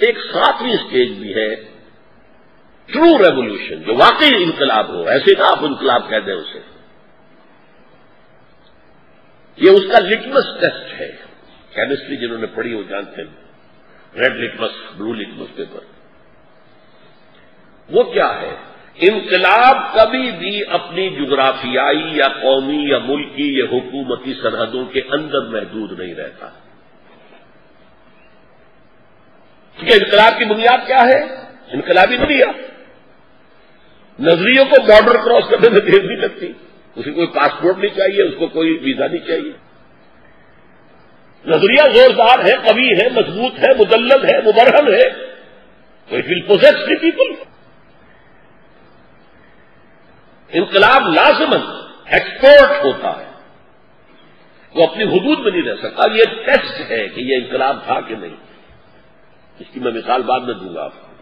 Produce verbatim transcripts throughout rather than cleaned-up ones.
ایک ساتویں سٹیج بھی ہے ٹرو ریولیوشن، جو واقعی انقلاب ہو، ایسے نہ آپ انقلاب کہہ دیں اسے. یہ اس کا لٹمس ٹیسٹ ہے. کیمسٹری جنہوں نے پڑھی وہ جانتے ہیں، red litmus, blue litmus paper. وہ کیا ہے؟ انقلاب کبھی بھی اپنی جغرافیائی یا قومی یا ملکی یا حکومتی سرحدوں کے اندر محدود نہیں رہتا. کیونکہ انقلاب کی بنیاد کیا ہے؟ انقلابی نظریہ. نظریوں کو بارڈر کراس کرنے میں دیر نہیں لگتی. اسے کوئی پاسپورٹ نہیں چاہیے، اس کو کوئی ویزا نہیں چاہیے. نظریہ زوردار ہے، قوی ہے، مضبوط ہے، مدلل ہے، مبرہن ہے. تو it will possess the people. انقلاب لازماً ایکسپورٹ ہوتا ہے، وہ اپنی حدود میں نہیں رہ سکتا. یہ ٹیسٹ ہے کہ یہ انقلاب تھا کہ نہیں. اس کی میں مثال بعد میں دوں گا آپ کو.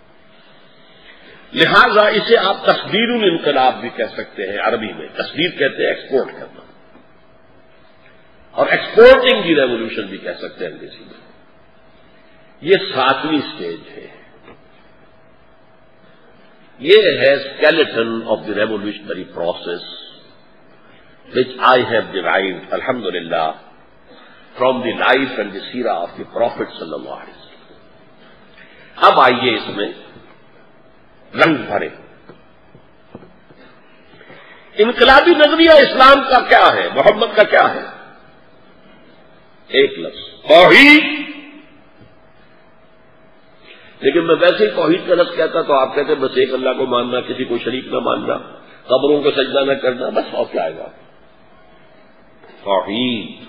لہذا اسے آپ تصدیر الانقلاب بھی کہہ سکتے ہیں. عربی میں تصدیر کہتے ہیں ایکسپورٹ کرنا، اور ایکسپورٹنگ دی ریولیوشن بھی کہہ سکتے ہیں انگریزی میں. یہ ساتویں سٹیج ہے. یہ ہے skeleton of the revolutionary process which I have derived alhamdulillah from the life and the seerah of the Prophet sallallahu alaihi wasallam. اب آئیے اس میں رنگ بھرے. انقلابی نظریہ اسلام کا کیا ہے، محمد کا کیا ہے؟ ایک لفظ توحید. لیکن میں ویسے ہی توحید کا لفظ کہتا تو آپ کہتے بس ایک اللہ کو ماننا، کسی کو شریک نہ ماننا، قبروں کو سجدہ نہ کرنا، بس اور کیا آئے گا؟ توحید.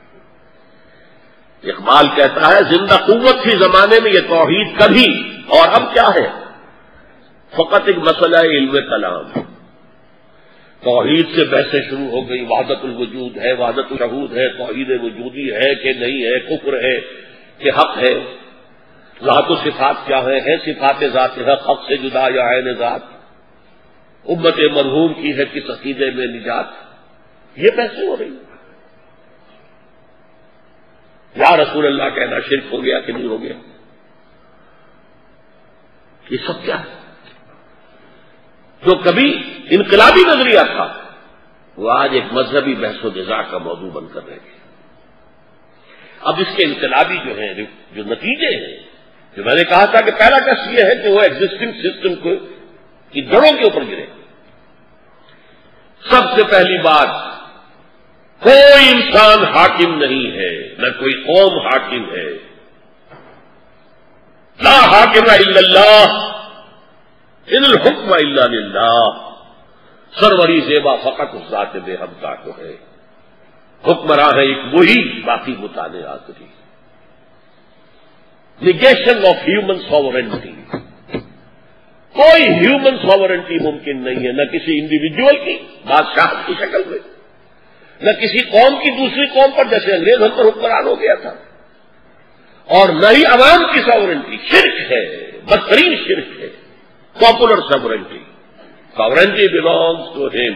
اقبال کہتا ہے زندہ قوت تھی زمانے میں یہ توحید کبھی، اور اب کیا ہے؟ فقط ایک مسئلہ علم کلام. توحید سے بحثیں شروع ہو گئی. وحدت الوجود ہے، وحدت الشہود ہے، توحید وجودی ہے کہ نہیں ہے، کفر ہے کہ حق ہے، ذات و صفات کیا ہے، ہے صفات ذات حق حق سے جدا یا عین ذات، امت مرحوم کی ہے کس عقیدے میں نجات. یہ بحثیں ہو رہی ہیں. یا رسول اللہ کہنا شرک ہو گیا کہ نہیں ہو گیا؟ یہ سب کیا ہے؟ جو کبھی انقلابی نظریہ تھا وہ آج ایک مذہبی بحث و نزاع کا موضوع بن کر رہ گیا. اب اس کے انقلابی جو ہیں جو نتیجے ہیں، جو میں نے کہا تھا کہ پہلا ٹیسٹ یہ ہے کہ وہ ایگزسٹنگ سسٹم کو کی جڑوں کے اوپر گرے. سب سے پہلی بات، کوئی انسان حاکم نہیں ہے، نہ کوئی قوم حاکم ہے. لا حاکم الا اللہ، ان الحکم الا للہ. سروری زیبا فقط اس ذات بے حد کا تو ہے. حکمراں ہے ایک وہی، باقی متانے آخری. Negation of human sovereignty. کوئی ہیومن ساورنٹی ممکن نہیں ہے، نہ کسی انڈیویجول کی بادشاہ کی شکل میں، نہ کسی قوم کی دوسری قوم پر، جیسے انگریز ہم پر حکمران ہو گیا تھا، اور نہ ہی عوام کی ساورنٹی. شرک ہے، بدترین شرک ہے popular sovereignty. Sovereignty belongs to him.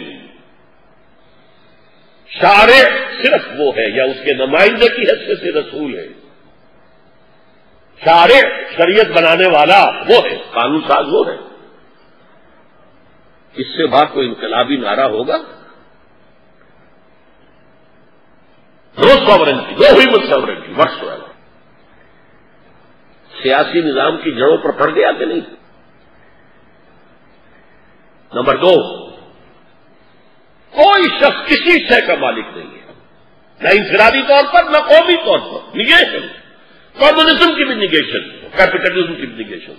شارع صرف وہ ہے یا اس کے نمائندے کی حیثیت سے رسول ہے. شارع شریعت بنانے والا وہ ہے، قانون ساز وہ ہے. اس سے بعد کوئی انقلابی نعرہ ہوگا؟ No sovereignty, no human sovereignty whatsoever. سیاسی نظام کی جڑوں پر پڑ گیا کہ نہیں؟ نمبر دو، کوئی شخص کسی شے کا مالک نہیں ہے، نہ انفرادی طور پر نہ قومی طور پر. نگیشن. کمیونزم کی بھی نگیشن، کیپٹلزم کی بھی نگیشن.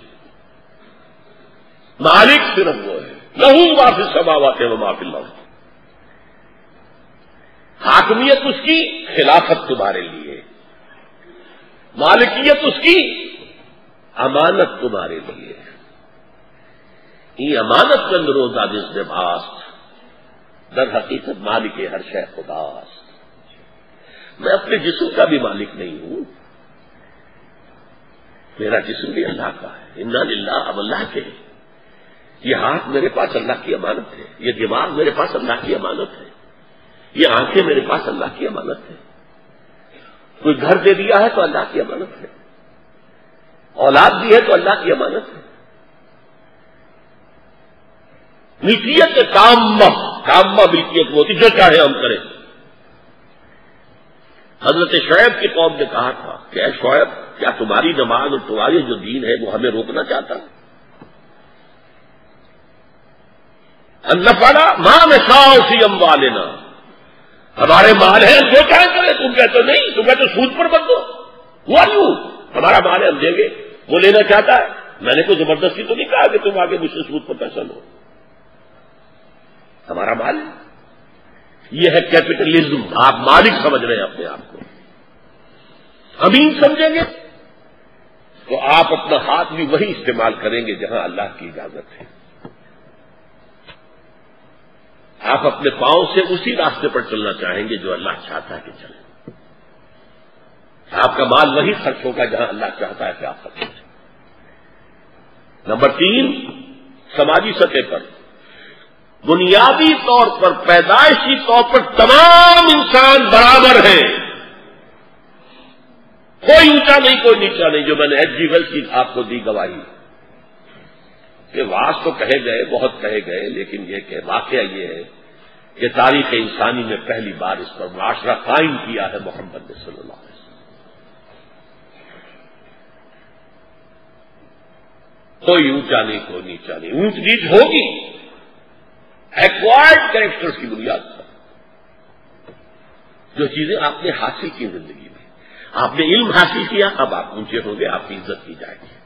مالک صرف وہ ہے، لہو ما فی السماوات و ما فی الارض. حاکمیت اس کی، خلافت تمہارے لیے. مالکیت اس کی، امانت تمہارے لیے. یہ امانت کے اندر روزہ جس نے باست در حقیقت مالک ہر شے خداست. میں اپنے جسم کا بھی مالک نہیں ہوں، میرا جسم بھی اللہ کا ہے. انا للہ، اب اللہ کے. یہ ہاتھ میرے پاس اللہ کی امانت ہے، یہ دماغ میرے پاس اللہ کی امانت ہے، یہ آنکھیں میرے پاس اللہ کی امانت ہے. کوئی گھر دے دیا ہے تو اللہ کی امانت ہے. اولاد بھی ہے تو اللہ کی امانت ہے. ملکیت تامہ تامہ ملکیت ہوتی جو چاہے ہم کریں. حضرت شعیب کی قوم نے کہا تھا کہ اے شعیب کیا تمہاری نماز اور تمہاری جو دین ہے وہ ہمیں روکنا چاہتا ہے؟ النفلا ماں نشاء فی اموالنا، ہمارے مال ہیں جو چاہے کرے. تم کہتے نہیں، تم کہتے سود پر بند ہو. ہوا یوں ہمارا مال ہے ہم دیں گے. وہ لینا چاہتا ہے، میں نے کوئی زبردستی تو نہیں کہا کہ تم آگے مجھ سے سود پر پیسہ لو. ہمارا مال ہے. یہ ہے کیپٹلزم. آپ مالک سمجھ رہے ہیں اپنے آپ کو. امین سمجھیں گے تو آپ اپنا ہاتھ بھی وہی استعمال کریں گے جہاں اللہ کی اجازت ہے. آپ اپنے پاؤں سے اسی راستے پر چلنا چاہیں گے جو اللہ چاہتا ہے کہ چلیں. آپ کا مال وہی خرچ ہوگا جہاں اللہ چاہتا ہے کہ آپ خرچ کریں. نمبر تین، سماجی سطح پر بنیادی طور پر پیدائشی طور پر تمام انسان برابر ہیں. کوئی اونچا نہیں کوئی نیچا نہیں. جو میں نے ایچ جی ویلس کی آپ کو دی گواہی کہ واس تو کہے گئے، بہت کہے گئے، لیکن یہ کہ واقعہ یہ ہے کہ تاریخ انسانی نے پہلی بار اس پر معاشرہ قائم کیا ہے محمد صلی اللہ علیہ وسلم. کوئی اونچا نہیں کوئی نیچا نہیں. اونچ نیچ ہوگی ایکوائرڈ کریکٹرز کی بنیاد پر. جو چیزیں آپ نے حاصل کی زندگی میں، آپ نے علم حاصل کیا، اب آپ اونچے ہوں گے، آپ کی عزت کی جائے گی.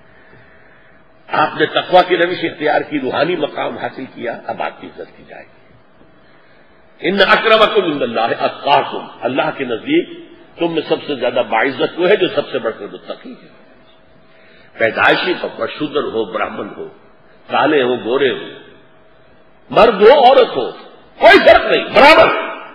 آپ نے تقویٰ کی روش اختیار کی، روحانی مقام حاصل کیا، اب آپ کی عزت کی جائے گی. ان اکرمکم عند اللہ اتقاکم، اللہ کے نزدیک تم میں سب سے زیادہ باعزت وہ ہے جو سب سے بڑھ کر متقی ہے. پیدائشی طور پر شودر ہو، برہمن ہو، کالے ہو، گورے ہو، مرد ہو، عورت ہو، کوئی فرق نہیں، برابر.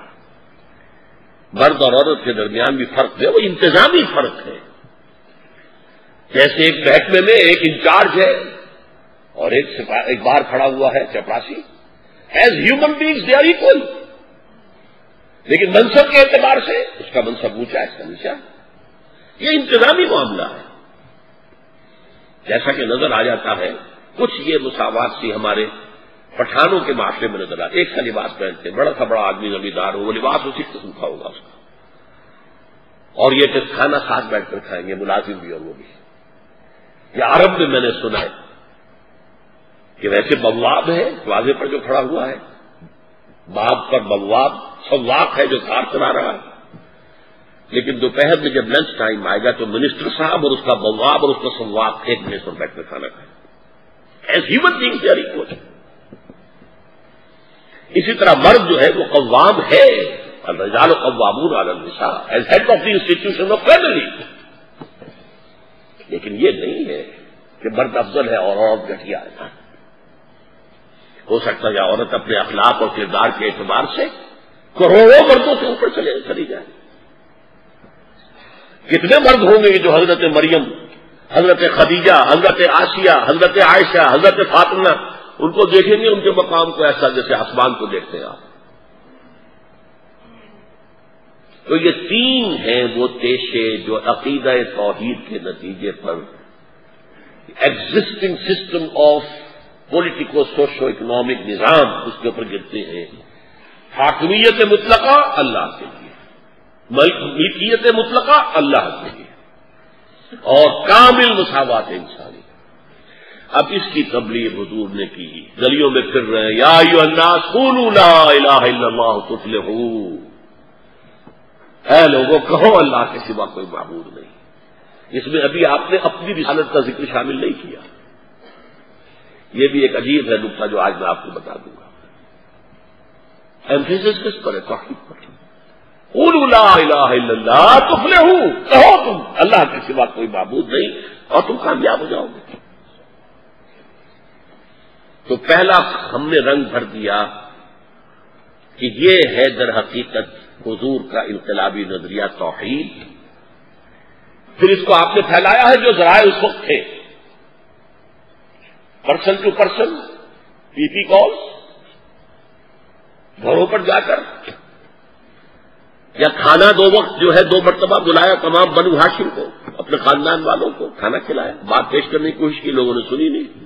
مرد اور عورت کے درمیان بھی فرق ہے، وہ انتظامی فرق ہے. جیسے ایک محکمے میں ایک انچارج ہے اور ایک ایک باہر کھڑا ہوا ہے چپراسی. As human beings they are equal, لیکن منصب کے اعتبار سے اس کا منصب اونچا ہے، اس کا نیچا. یہ انتظامی معاملہ ہے. جیسا کہ نظر آ جاتا ہے کچھ یہ مساوات سی ہمارے پٹھانوں کے معاشرے میں نظر آتا ہے. ایک سا لباس پہنتے ہیں، بڑا سا بڑا آدمی زمیندار ہو، وہ لباس اسی قسم کا ہوگا اس کا. اور یہ کہ کھانا ساتھ بیٹھ کر کھائیں گے، ملازم بھی اور وہ بھی. یا عرب میں میں نے سنا ہے کہ ویسے بواب ہے دروازے پر جو کھڑا ہوا ہے، باب پر بواب سواق ہے جو کار چلا رہا ہے، لیکن دوپہر میں جب لنچ ٹائم آئے گا تو منسٹر صاحب اور اس کا بواب اور اس کا سواق ایک میز پر بیٹھ کر کھانا کھائے. As human being they are equal. اسی طرح مرد جو ہے وہ قوام ہے، الرجال قوامون علی النساء as head of the institution of family. لیکن یہ نہیں ہے کہ مرد افضل ہے اور عورت گھٹیا ہے. ہو سکتا ہے عورت اپنے اخلاق اور کردار کے اعتبار سے کروڑوں مردوں سے اوپر چلے چلی جائے. کتنے مرد ہوں گے جو حضرت مریم، حضرت خدیجہ، حضرت آسیہ، حضرت عائشہ، حضرت فاطمہ ان کو دیکھیں گے ان کے مقام کو ایسا جیسے آسمان کو دیکھتے ہیں آپ. تو یہ تین ہیں وہ پیشے جو عقیدہ توحید کے نتیجے پر existing system of politico socio economic نظام اس کے اوپر گرتے ہیں. حاکمیت مطلقہ اللہ کے لیے، ملکیت مطلقہ اللہ کے لیے، اور کامل مساوات انسانی. اب اس کی تبلیغ حضور نے کی، گلیوں میں پھر رہے ہیں، یا ایھا الناس قولوا لا الہ الا اللہ تفلحوا. اے لوگوں کہو اللہ کے سوا کوئی معبود نہیں. اس میں ابھی آپ نے اپنی رسالت کا ذکر شامل نہیں کیا. یہ بھی ایک عجیب ہے نقطہ جو آج میں آپ کو بتا دوں گا. ایمفیسس کس پر ہے؟ توحید پر. قولوا لا الہ الا اللہ تفلحوا، کہو تم اللہ کے سوا کوئی معبود نہیں اور تم کامیاب ہو جاؤ گے. تو پہلا ہم نے رنگ بھر دیا کہ یہ ہے در حقیقت حضور کا انقلابی نظریہ توحید. پھر اس کو آپ نے پھیلایا ہے جو ذرائع اس وقت تھے، person to person, P P calls, گھروں پر جا کر یا کھانا دو وقت جو ہے دو مرتبہ بلایا تمام بنو ہاشم کو، اپنے خاندان والوں کو کھانا کھلایا، بات پیش کرنے کی کوشش کی، لوگوں نے سنی نہیں۔